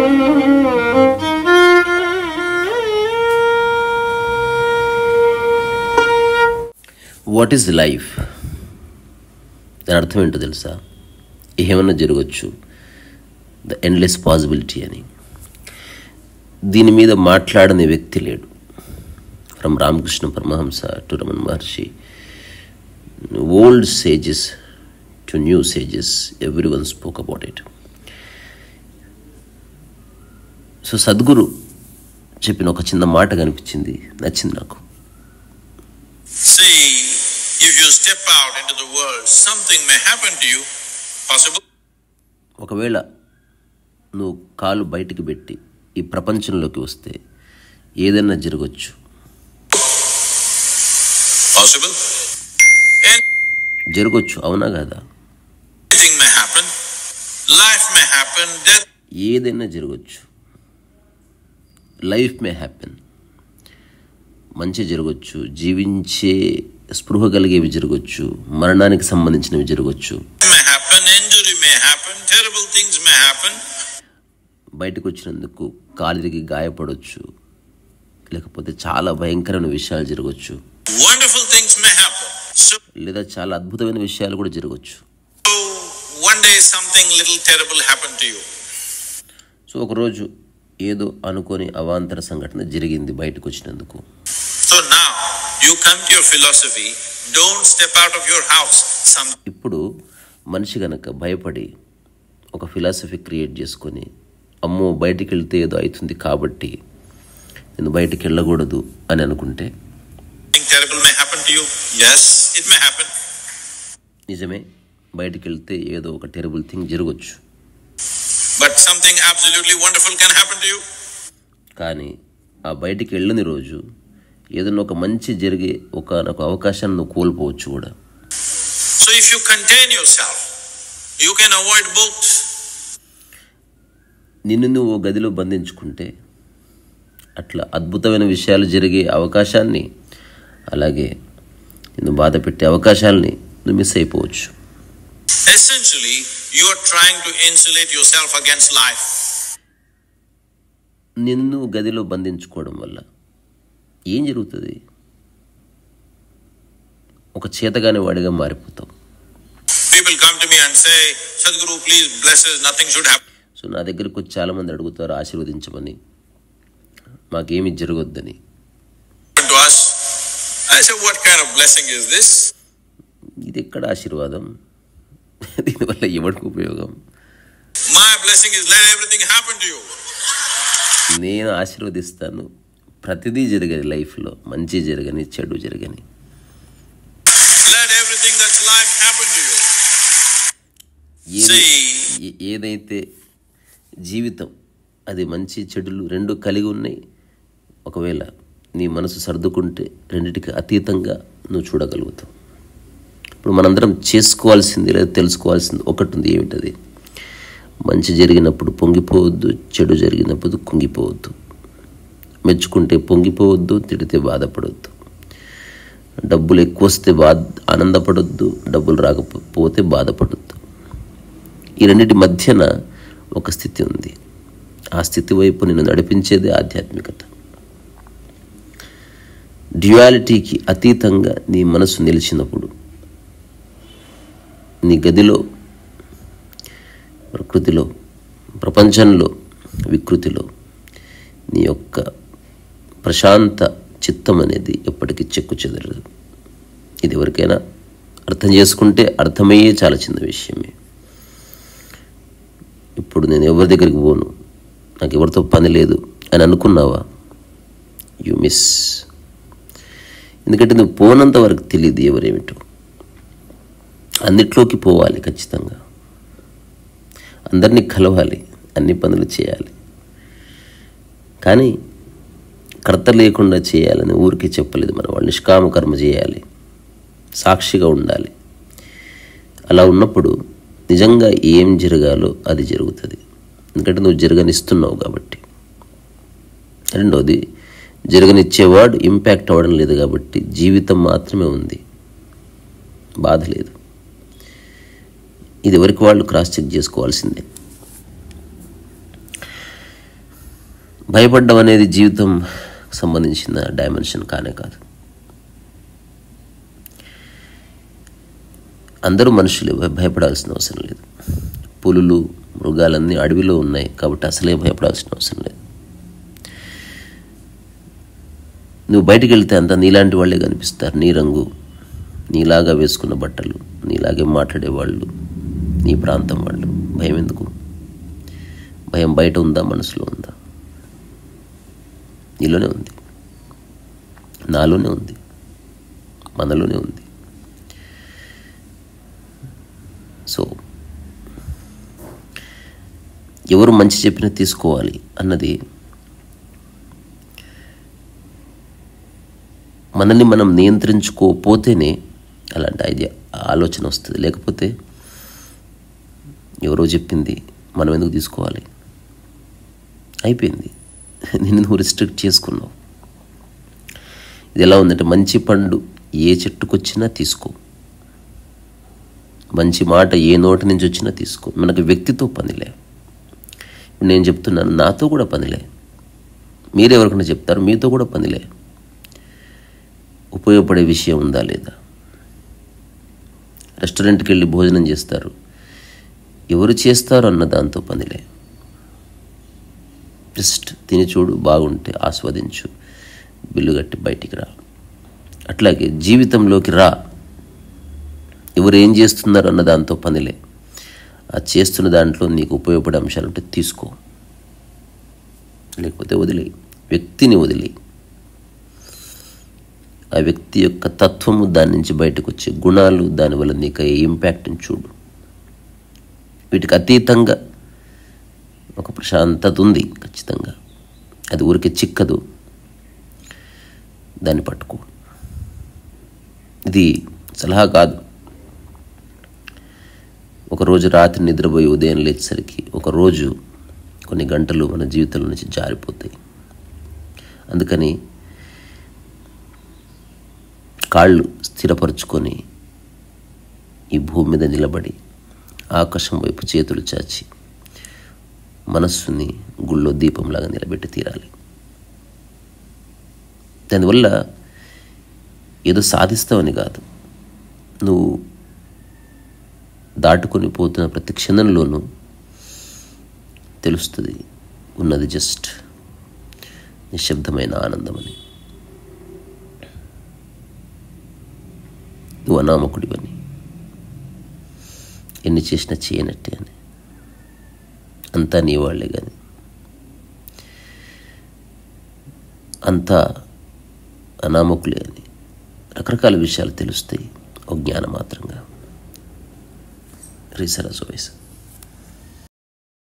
What is life? దాని అర్థం ఏంటో తెలుసా? ఏమన్నా జరగచ్చు, ద ఎండ్లెస్ పాసిబిలిటీ అని. దీని మీద మాట్లాడని వ్యక్తి లేడు. From Ramakrishna Paramahamsa to Ramana Maharshi, old sages to new sages, everyone spoke about it. So Sadhguru చెప్పిన ఒక చిన్న మాట కనిపించింది, నచ్చింది నాకు. See, if you step out into the world, something may happen to you. Possible? ఒకవేళ నువ్వు కాలు బయటికి పెట్టి ఈ ప్రపంచంలోకి వస్తే ఏదైనా జరగచ్చు. Possible? జరగచ్చు, అవునా కదా? Anything may happen. Life may happen. Death. ఏదైనా జరగచ్చు. Life may happen. మంచి జరగచ్చు, జీవించే స్పృహ కలిగేవి జరగచ్చు, మరణానికి సంబంధించినవి జరగచ్చు. May happen. Injury may happen. Terrible things may happen. బయటకు వచ్చినందుకు కాలిరికి గాయపడవచ్చు, లేకపోతే చాలా భయంకరమైన విషయాలు జరగచ్చు. Wonderful things may happen. So లేదా చాలా అద్భుతమైన విషయాలు కూడా జరగచ్చు. one day something little terrible happened to you. So ఒకరోజు ఏదో అనుకోని అవాంతర సంఘటన జరిగింది బయటకు వచ్చినందుకు. So now you come to your philosophy. Don't step out of your house. ఇప్పుడు మనిషి గనక భయపడి ఒక ఫిలాసఫీ క్రియేట్ చేసుకొని, అమ్మో బయటికి వెళ్తే ఏదో అవుతుంది కాబట్టి నేను బయటికి వెళ్ళకూడదు అని అనుకుంటే, Something terrible may happen to you. Yes, it may happen. నిజమే, బయటికి వెళ్తే ఏదో ఒక టెరబుల్ థింగ్ జరగచ్చు. But something absolutely wonderful can happen to you. కానీ ఆ బయటికి వెళ్ళని రోజు ఏదైనా ఒక మంచి జరిగే ఒక అవకాశాన్ని నువ్వు కోల్పోవచ్చు కూడా. So if you contain yourself, you can avoid both. నిన్ను నువ్వు గదిలో బంధించుకుంటే అట్లా అద్భుతమైన విషయాలు జరిగే అవకాశాన్ని, అలాగే నిన్ను బాధ పెట్టే అవకాశాలని నువ్వు మిస్ అయిపోవచ్చు. Essentially, you are trying to insulate yourself against life. నిన్ను గదిలో బంధించుకోవడం వల్ల ఏం జరుగుతుంది? ఒక చేతగానే వాడిగా మారిపోతావు. People come to me and say, Sadhguru, please bless us, nothing should happen so నా దగ్గరకు వచ్చి చాలామంది అడుగుతారు ఆశీర్వదించమని, మాకేమి జరగొద్దని. to us. I say, what kind of blessing is this? ఇది ఎక్కడ ఆశీర్వాదం? దీనివల్ల ఎవరికి ఉపయోగం? My blessing is let everything happen to you. నేను ఆశీర్వదిస్తాను, ప్రతిదీ జరగని లైఫ్లో, మంచి జరగని చెడు జరగని. Let everything that's life happen to you. ఏదైతే జీవితం అది మంచి చెడులు రెండు కలిగి ఉన్నాయి, ఒకవేళ నీ మనసు సర్దుకుంటే రెండిటికి అతీతంగా నువ్వు చూడగలుగుతావు. ఇప్పుడు మనందరం చేసుకోవాల్సింది లేదా తెలుసుకోవాల్సింది ఒకటి ఉంది. ఏమిటది? మంచి జరిగినప్పుడు పొంగిపోవద్దు, చెడు జరిగినప్పుడు కుంగిపోవద్దు. మెచ్చుకుంటే పొంగిపోవద్దు, తిడితే బాధపడవద్దు. డబ్బులు ఎక్కువ వస్తే ఆనందపడొద్దు, డబ్బులు రాకపోతే బాధపడొద్దు. ఈ రెండింటి మధ్యన ఒక స్థితి ఉంది. ఆ స్థితి వైపు నిన్ను నడిపించేదే ఆధ్యాత్మికత. డ్యుయాలిటీకి అతీతంగా నీ మనసు నిలిచినప్పుడు, నీ గదిలో, ప్రకృతిలో, ప్రపంచంలో, వికృతిలో నీ యొక్క ప్రశాంత చిత్తం అనేది ఎప్పటికీ చెక్కు చెదరదు. ఇది ఎవరికైనా అర్థం చేసుకుంటే అర్థమయ్యే చాలా చిన్న విషయమే. ఇప్పుడు నేను ఎవరి దగ్గరికి పోను, నాకు ఎవరితో పని లేదు అని అనుకున్నావా? You miss. ఎందుకంటే నువ్వు పోనంత వరకు తెలియదు ఎవరేమిటో. అన్నిట్లోకి పోవాలి ఖచ్చితంగా, అందరినీ కలవాలి, అన్ని పనులు చేయాలి. కానీ కర్త లేకుండా చేయాలని ఊరికి చెప్పలేదు మన వాళ్ళు. నిష్కామ కర్మ చేయాలి, సాక్షిగా ఉండాలి. అలా ఉన్నప్పుడు నిజంగా ఏం జరగాలో అది జరుగుతుంది. ఎందుకంటే నువ్వు జరగనిస్తున్నావు కాబట్టి. రెండోది, జరగనిచ్చేవాడు ఇంపాక్ట్ అవ్వడం లేదు కాబట్టి జీవితం మాత్రమే ఉంది, బాధ లేదు. ఇది ఎవరికి వాళ్ళు క్రాస్ చెక్ చేసుకోవాల్సిందే. భయపడడం అనేది జీవితం సంబంధించిన డైమెన్షన్ కానే కాదు. అందరూ మనుషులే, భయపడాల్సిన అవసరం లేదు. పులులు, మృగాలన్నీ అడవిలో ఉన్నాయి కాబట్టి అసలే భయపడాల్సిన అవసరం లేదు. నువ్వు బయటికి వెళ్తే అంతా నీలాంటి వాళ్ళే కనిపిస్తారు. నీ రంగు, నీలాగా వేసుకున్న బట్టలు, నీలాగే మాట్లాడేవాళ్ళు, నీ ప్రాంతం వాళ్ళు. భయం ఎందుకు? భయం బయట ఉందా, మనసులో ఉందా? నీలోనే ఉంది, నాలోనే ఉంది, మనలోనే ఉంది. సో ఎవరు మంచి చెప్పినా తీసుకోవాలి అన్నది మనల్ని మనం నియంత్రించుకోపోతేనే అలాంటి ఆలోచన వస్తుంది. లేకపోతే ఎవరో చెప్పింది మనం ఎందుకు తీసుకోవాలి? అయిపోయింది, నిన్ను నువ్వు రిస్ట్రిక్ట్ చేసుకున్నావు. ఇది ఎలా ఉందంటే, మంచి పండు ఏ చెట్టుకొచ్చినా తీసుకో, మంచి మాట ఏ నోటి నుంచి వచ్చినా తీసుకో. మనకు వ్యక్తితో పనిలే. ఇప్పుడు నేను చెప్తున్నాను, నాతో కూడా పనిలే. మీరెవరికైనా చెప్తారు, మీతో కూడా పనిలే. ఉపయోగపడే విషయం ఉందా లేదా? రెస్టారెంట్కి వెళ్ళి భోజనం చేస్తారు, ఎవరు చేస్తారు అన్న దాంతో పనిలే. జస్ట్ తిని చూడు, బాగుంటే ఆస్వాదించు, బిల్లు కట్టి బయటికి రా. అట్లాగే జీవితంలోకి రా, ఎవరు ఏం చేస్తున్నారు అన్న దాంతో పనిలే. ఆ చేస్తున్న దాంట్లో నీకు ఉపయోగపడే అంశాలు ఉంటే తీసుకో, లేకపోతే వదిలేయి. వ్యక్తిని వదిలేయి. ఆ వ్యక్తి యొక్క తత్వము, దాని నుంచి బయటకు వచ్చే గుణాలు, దానివల్ల నీకు అయ్యే ఇంపాక్ట్ని చూడు. వీటికి అతీతంగా ఒక ప్రశాంతత ఉంది ఖచ్చితంగా. అది ఊరికే చిక్కదు, దాన్ని పట్టుకో. ఇది సలహా కాదు. ఒకరోజు రాత్రి నిద్రపోయి ఉదయం లేచేసరికి ఒకరోజు కొన్ని గంటలు మన జీవితంలో నుంచి జారిపోతాయి. అందుకని కాళ్ళు స్థిరపరుచుకొని ఈ భూమి మీద నిలబడి ఆకాశం వైపు చేతులు చాచి మనస్సుని గుళ్ళో దీపంలాగా నిలబెట్టి తీరాలి. దానివల్ల ఏదో సాధిస్తావని కాదు, నువ్వు దాటుకొని పోతున్న ప్రతి క్షణంలోనూ తెలుస్తుంది ఉన్నది జస్ట్ నిశ్శబ్దమైన ఆనందమని. నువ్వు అనామకుడివని, ఎన్ని చేసినా చేయనట్టే అని, అంతా నీ వాళ్ళే కానీ అంతా అనామకులే అని రకరకాల విషయాలు తెలుస్తాయి ఒక జ్ఞానం మాత్రంగా. Research voice.